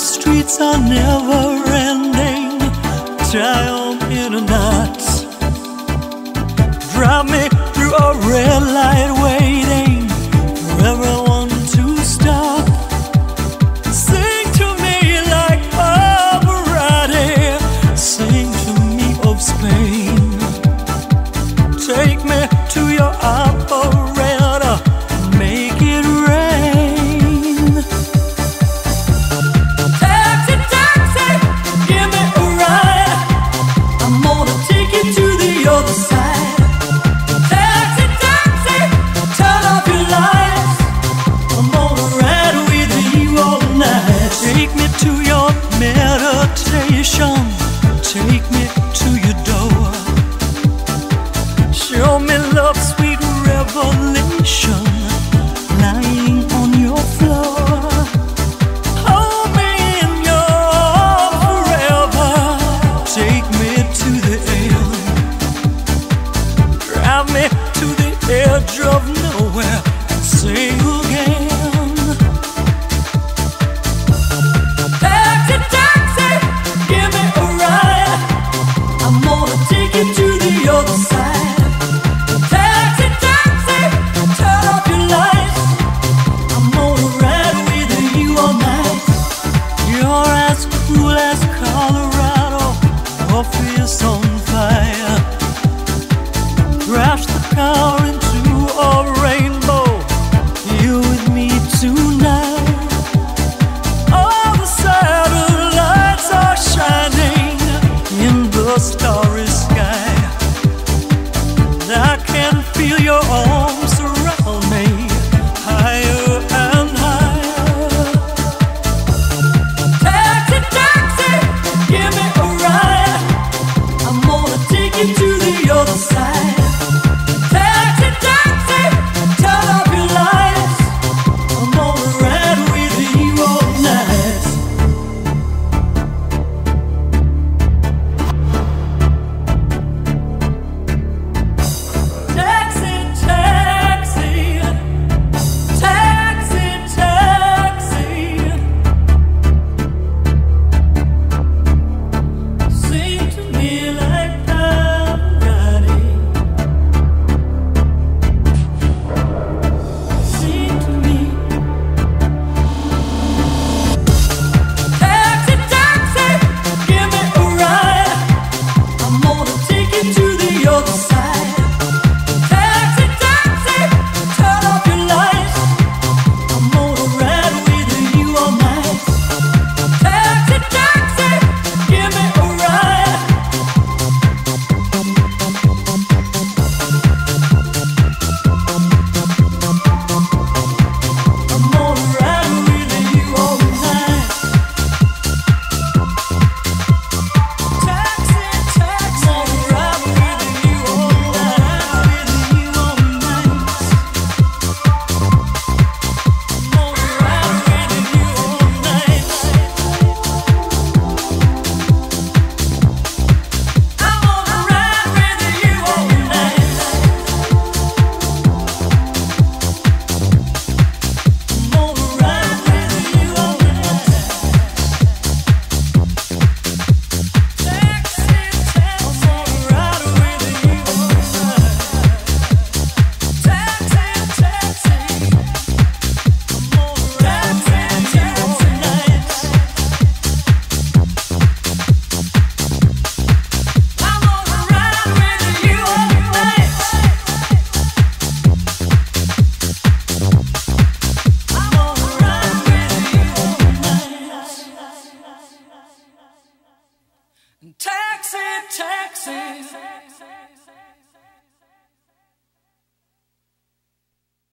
streets are never ending. Tie 'em in a knot. Drive me through a red light waiting for everyone to stop. Sing to me like Pavarotti. Sing to me of Spain. Take me to your operator. Make it rain. Taxi, taxi, give me a ride. I'm gonna take you to the other side. Taxi, taxi, turn off your lights. I'm gonna ride with you all night. Take me to your meditation. Take me to your door. Show me love's sweet revelation, lying on your floor. Hold me in your arms forever. Take me to the end. Drive me to the edge of nowhere and say again. Taxi, taxi, give me a ride. I'm gonna take you to the other side. Taxi, taxi, turn off your lights. I'm gonna ride with you all night. You're as cool as Colorado, your face on fire. Crash the car into a rainbow. You with me tonight. All the satellites are shining in the starry sky. I can feel your arms around me, higher and higher. Taxi, taxi, give me a ride. I'm gonna take you to the other side.